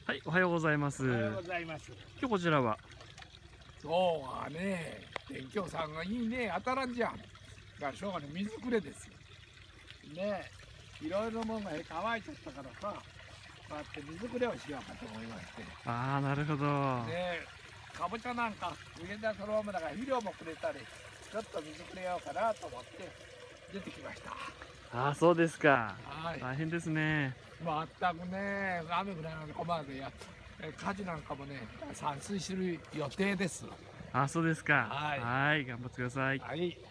はい、おはようございます。 おはようございます。 今日こちらは。 今日はね、天気予さんがいいね、当たらんじゃん。だからしょうがない、水くれですよ。ねえ、いろいろものが乾いちゃったからさ、こうやって水くれをしようかと思いまして。 ああ、なるほど。 ねえ、かぼちゃなんか上田そのままだから肥料もくれたり、ちょっと水くれようかなと思って出てきました。 ああ、そうですか。 はい。 大変ですね。 まったくね、雨ぐらいなの困るや、果樹なんかもね、散水する予定です。 ああ、そうですか。 はい。 はい、頑張ってください。 はい。